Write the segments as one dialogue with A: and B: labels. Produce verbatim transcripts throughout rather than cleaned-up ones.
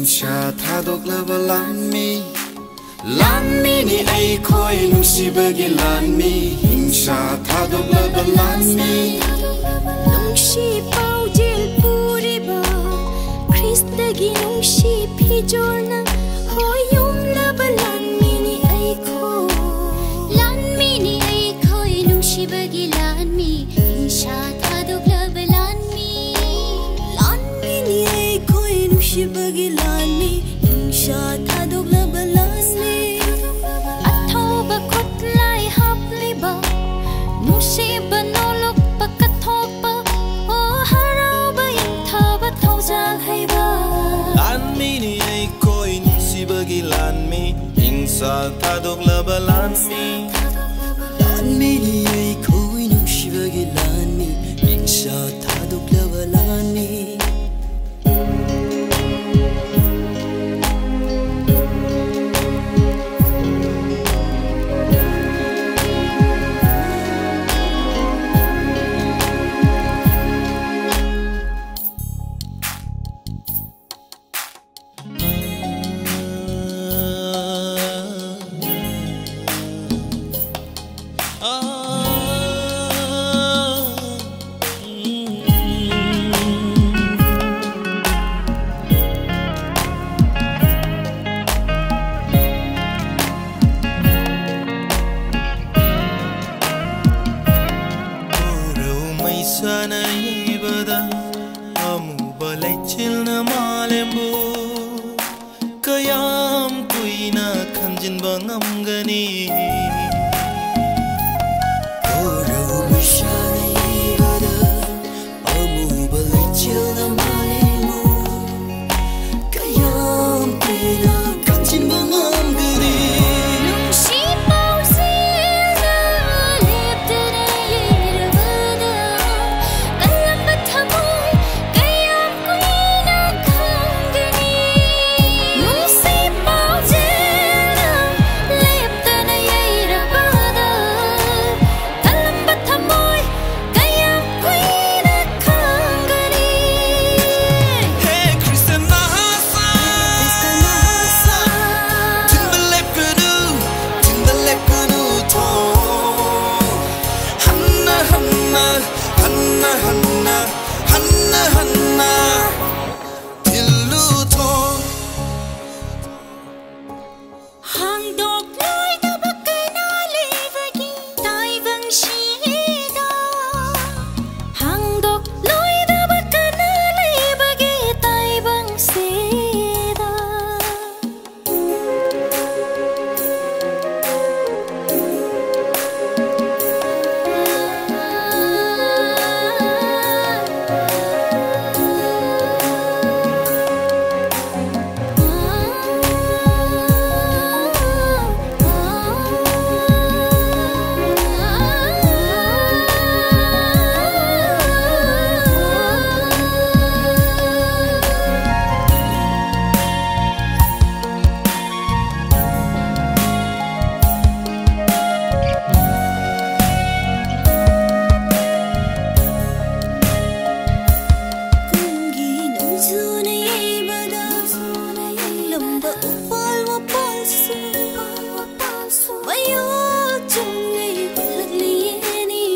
A: Sha thadok lava lan mi Lan mi ni ai khoi nungsi bagi lan mi Hingsha thadok lava lan mi
B: Nungsi pau jil puri ba Krista gi nungsi pijor na Hoyum lava lan mi ni ai khoi Lan mi ni ai khoi nungsi bagi lan mi Hingsha thadok lava lan mi Lan mi ni ai khoi nungsi bagi lan mi Hingsha thadok lava lan mi Atho ba khot lai hap li ba Nungsi ba no lok pa kathok pa O harau ba yang tha ba thau jang hai ba
C: Lan mi ni ai khoi nungsi bagi lan mi Hingsha thadok lava lan mi
D: Lan mi ni ai khoi nungsi bagi lan mi Hingsha thadok lava lan mi
C: Sanayibada amuba lechilna malembu kayam kuina khanjinba ngamgani
D: Oro sanayibada amuba lechilna malembu kayam kuina khanjinba ngamgani
B: Nungsi pau zil na leptana yirvada Kalam ba thamoy kayam kuina khangani Nungsi pau zil na leptana yirvada Kalam ba thamoy kayam kuina khangani
C: Hey Krista Nahasa Timbalepunu Timbalepunu to Hanna Hanna Hanna Hanna Hanna Hanna Tillu to
B: Hang dok loi da bakai na levagi tai vang shida Hang dok loi da bakai na levagi tai vang sida Kungi nung zuna yebada lamba upal wa palsu mayo chungi kulak liyeni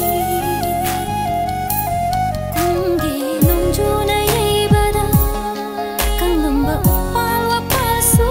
B: Kungi nung zuna yebada kang lamba upal wa palsu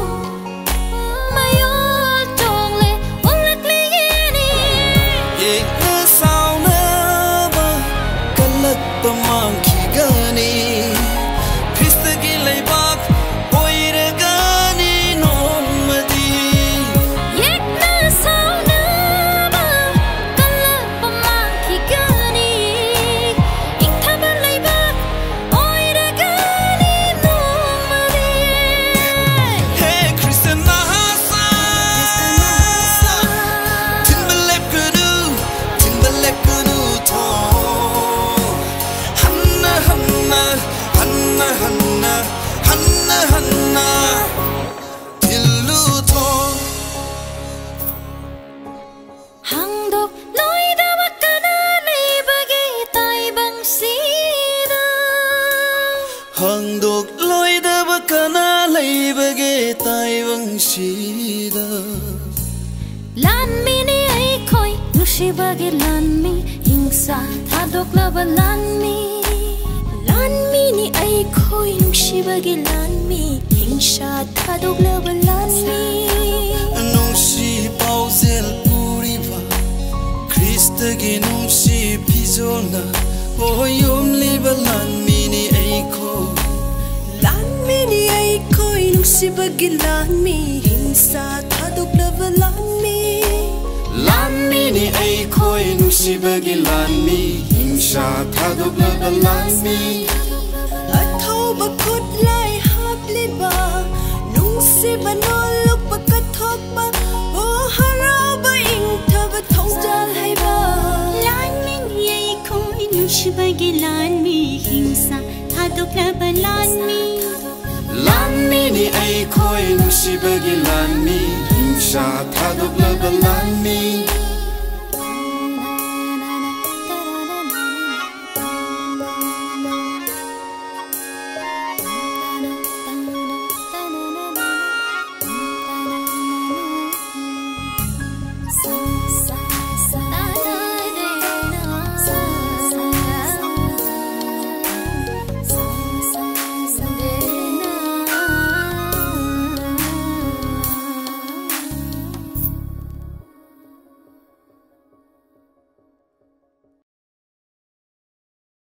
B: mayo chungi kulak liyeni
C: Yekna sauna ba kalak tamang khigani Krista gi laibak oiragani nomadi
B: Yekna sauna ba kalak pamang khigani Ikthaban laibak oiragani nomadi
C: Hey Krista Nahasa Timbalepunu Timbalepunu to Hanna Hanna Hanna Hanna Hanna Hanna Tillu to
B: Hang dok loi da bakana lebagi tai bang sida
C: Hang dok loi da bak kana leibage taivang shida
B: lan mi ni ai khoi nushibage lan mi hingsa thadoklaba lan mi lan mi ni ai khoi nushibage lan mi hingsa thadoklaba lan mi
C: nungshi pauzel puriba Krista gi nungshi pizona o yom liba lan mi ni ai khoi
B: lan mi ni ai khoi nushibage lan mi hingsa thadoklaba lan mi
A: lan mi ni ai khoi nushibage lan mi hingsa thadoklaba lan mi
B: athau ba khut lai hap liba nungsiba no luk ba kathok ba o harau ba ing thaba thongdal hai ba lan mi ni ai khoi nushibage lan mi hingsa thadoklaba lan mi
A: lan mi ni ai khoi nushibage lan mi hingsa thadoklaba lan mi